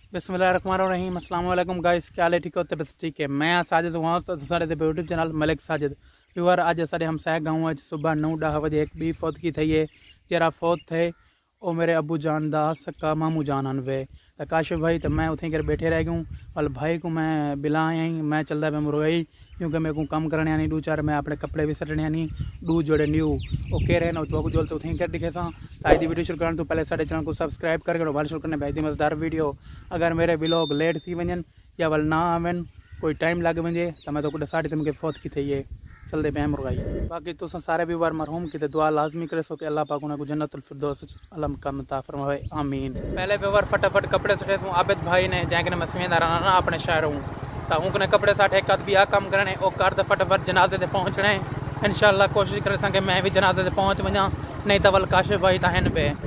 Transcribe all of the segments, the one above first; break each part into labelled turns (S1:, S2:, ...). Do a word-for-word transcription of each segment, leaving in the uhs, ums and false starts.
S1: बिस्मिल्लाहिर्रहमानिर्रहीम अस्सलाम वालेकुम गाइस, क्या हाल है? ठीक होते बस ठीक है। मैं साजिद वहाँ तो सारे दे YouTube channel Malik Sajid viewer. अज सारे हमसाया गाँव सुबह नौ दह बजे एक बी फौत की थी है। जरा फौत थे वो मेरे अबू जान दा सक्का मामू जान हन वे तो काशिफ भाई, तो मैं उठे कर बैठे रह गयूँ। वाल भाई को मैं बिला आई, मैं चलता पे मुरगई क्योंकि मेरे को कम करने नहीं दू चार मैं अपने कपड़े भी सटने नहीं दू जोड़े न्यू वो कह रहे ना चौक जोल तो उठे कर दिखे सा। तो आज वीडियो शुरू करने तो पहले सारे चैनल को सब्सक्राइब करके वाल शुरू करने भाई मज़ेदार वीडियो। अगर मेरे ब्लॉग लेट थी वजन या वाल ना आवन कोई टाइम लग वजे तो मैं तो साढ़े तीन के फौत की थी है चलते पे मुरगाई। बाकी तुस सारे भी बार मरहूम की दुआ लाजमी करे सो कि अल्लाह पाक उन्हें जन्नतुल फिरदौस अलम कम ता फरमावे आमीन। पहले पे बार फटाफट कपड़े सटे सू आबिद भाई ने जैक ने मैं सवेंदा रहना ना अपने शहर हूँ तो उनने कपड़े साठे कद भी आ कम करने वो कर तो फटाफट जनाजे से पहुँचने इंशाल्लाह कोशिश करे कि मैं भी जनाजे से पहुँच वजा नहीं तो वल काशिफ भाई तो हैं पे।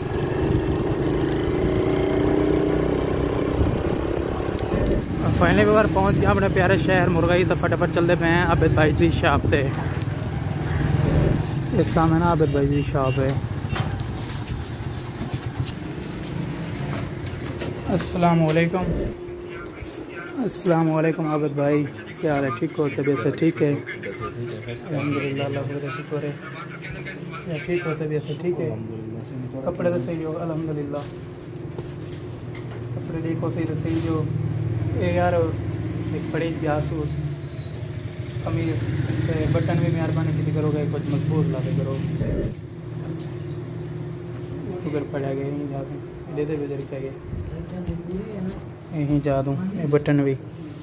S1: फाइनली बार पहुंच गया अपने प्यारे शहर मुरगई तो फटाफट चलते पे हैं आबिद भाई की शॉप से। इस सामने ना आबिद भाई की शॉप है। अस्सलाम वालेकुम। अस्सलाम वालेकुम आबिद भाई, क्या हाल है? ठीक हो? तबीयत से ठीक है? अल्हम्दुलिल्लाह, अल्लाह का शुक्र है। ठीक हो? तबीयत से ठीक है? कपड़े तो सही हो? अल्हम्दुलिल्लाह, कपड़े देखो सही तो सही हो। ये यार एक बड़ी प्यास कमीज बटन भी मेहरबानी की करोगे कुछ मजबूत ला दे करो तो फिर पड़ा गया यहीं जा दूँ दे दे गुजर क्या गया यहीं जा दूँ ये बटन भी।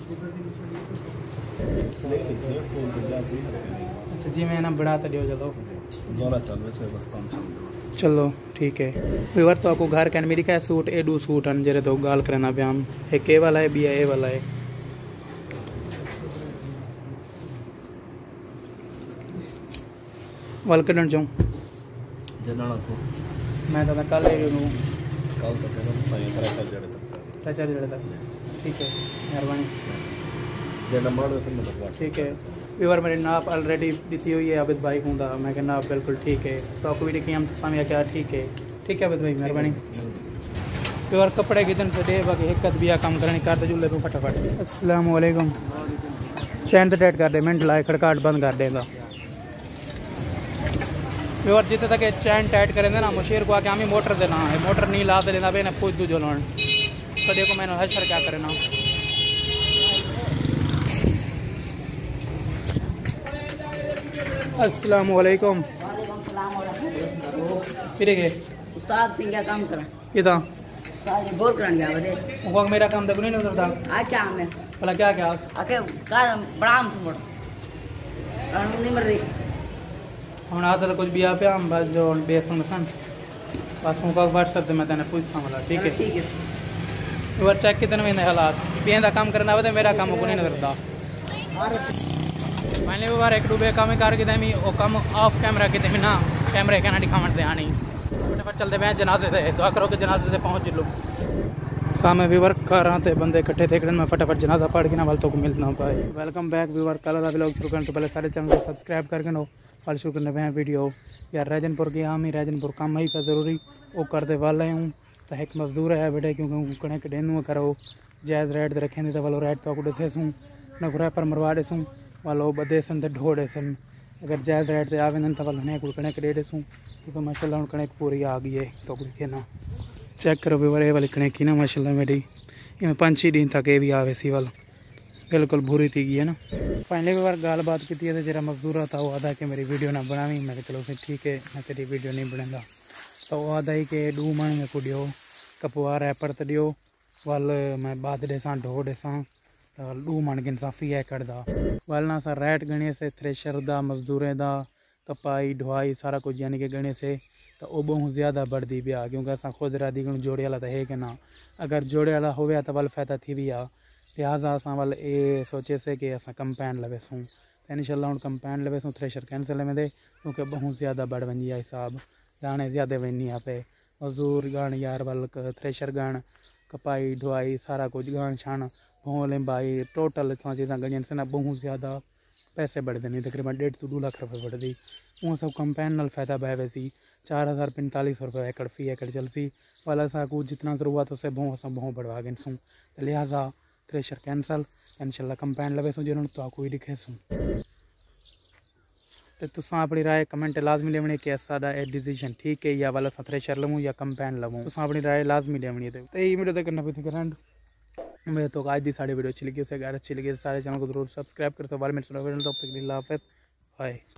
S1: अच्छा जी, मैं ना बढ़ा तो दियो चलो बस काम चलो ठीक है। व्यवर तो आपको घर कैन मेरी क्या सूट ए डू सूट हैं जरे तो गाल करना पे हम एक ए वाला है बी ए वाला है। वाल कढ़ जाऊँ मैं तो कल कल जड़े तक ठीक है मेहरबानी ठीक है। व्यूअर मेरी नाप ऑलरेडी दी हुई है आबिद भाई को मैं क्या नाप बिल्कुल ठीक है तो आपको भी देखिए हम सामने क्या ठीक है ठीक है आबिद भाई मेहरबानी। व्यूअर कपड़े की दिन से दे बाकी एक कद भी काम करनी कर दे जुल्ले को फटाफट। अस्सलाम वालेकुम। चैन तो टाइट कर दे मिनट लाए खड़काट बंद कर देगा। व्यूअर जितने तक चैन टाइट करेंगे ना मुशीर को आके हम ही मोटर देना है मोटर नहीं ला दे देना भाई पूछ दू जो लोन तो देखो मैंने हशर क्या करना। अस्सलाम वालेकुम। फिर के
S2: उस्ताद सिंह का काम करा
S1: किदा
S2: उस्ताद बोर करन गया बदे
S1: वो मेरा काम देखो नहीं नजर था
S2: आ क्या मैं
S1: भला क्या क्या
S2: आके कार बड़ा हम सुमड़ नहीं मर रही
S1: हम आता तो कुछ भी आ पे हम बस जो बेसन सन बस उनका व्हाट्सएप पे मैं तेने पूछता वाला ठीक है
S2: ठीक है।
S1: वो चेक कितने में हालात बेंदा काम करना होता मेरा काम को नहीं नजर था। मैंने वो बार एक डूबे काम कर के मी वो कम ऑफ कैमरा के ना कैमरे के ना दिखावन से आनी फटाफट चलते पे जनाजे से दुआ करो कि जनाजे से पहुँच लो सामने व्यूवर कर रहा थे बंदे इकट्ठे थे मैं फटाफट जनाजा पढ़ के ना वाल तो को मिलना पाए। वेलकम बैक व्यूवर, कल वाला व्लॉग शुरू करने तो पहले सारे चैनल को सब्सक्राइब करके नो वाल शुरू करने पे वीडियो यार रैजनपुर की आम ही रैजनपुर काम ही का ज़रूरी वो करते वाले हूँ तो एक मजदूर है बेटे क्योंकि कणक डेनू करो जायज़ रेट रखें तो वालो रेट तो दसे सूँ न घुरा पर मरवा दे सूँ वालो बदे सन तो ढो दे सन अगर जायज़ रेट से आवे तो वाल हने कणक दे दे सूँ क्योंकि माशाल्लाह कणक पूरी आ गई है तो के ना चेक करो व्यवर ये वाली कणक की ना माशाल्लाह मेरी इवें पाँच छः दिन तक ये भी आवे सी वाल बिल्कुल भूरी थी गई है ना। फाइनली भी बार गाल बात की थी जरा मजदूर था वो आधा कि मेरी वीडियो ना बनावी मैं चलो फिर ठीक है मैं तेरी वीडियो नहीं बनेगा तो वो आधा ही कि डू मन में को दियो कपुआ रैपर तो दियो वाल मैं बात देसा ढो देसा तो डू मन के इंसाफी है करदा वाल ना सा रेट गणे से थ्रेशर दा मजदूरें दा कपाई ढुआई सारा कुछ यानी कि गणे से तो वो बहुत ज़्यादा बढ़ती भी आ क्योंकि असा खुद राधी जोड़े वाला तो है कि ना अगर जोड़े वाला हो तो वाल फायदा थी भी आ लिहाजा असा वाल ये सोचे से कि असा कंपेन लवे सूँ तो इंशाल्लाह हम कंपेन लवे सूँ थ्रेशर कैंसिल में दे क्योंकि बहुत ज़्यादा बढ़ वही है हिसाब दाने ज़्यादा वही यहाँ पे मजदूर गान यार वाल थ्रेशर गान कपाई ढुआई सारा कुछ गान छान भोले भाई टोटल इतना चीज़ा गजन से ना बहुत ज़्यादा पैसे बढ़ते नहीं तकरीबन डेढ़ सौ दो लाख रुपये बढ़ती वो सब कंपेन नाल फायदा बह वैसी चार हज़ार पैंतालीस रुपये एकड़ फी एकड़ चलसी वाला साकू जितना ज़रूरत उससे बहु असां बहु बढ़वा गए सूँ लिहाजा थ्रेशर कैंसल इंशाल्लाह कंपाइन लगे सूँ जिन्होंने तो कोई दिखे सूँ तो तुसां अपनी राय कमेंट लाजमी लेवनी कि सादा ए डिसीजन ठीक है या वाला सा थ्रेशर लवूँ या कंपाइन लवूँ तुसां अपनी राय लाजमी लेवनी है तो ये वीडियो तक करना भी थी करंट मैं तो आज दी साड़ी वीडियो अच्छी लगी उसे अगर अच्छी लगी सारे चैनल को जरूर सब्सक्राइब कर सो बार में सुना तब तक बाय।